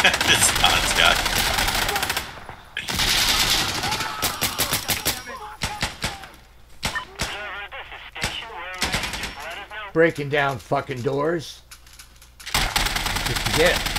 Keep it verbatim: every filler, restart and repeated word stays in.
This Hans guy. Breaking down fucking doors. Just to get it.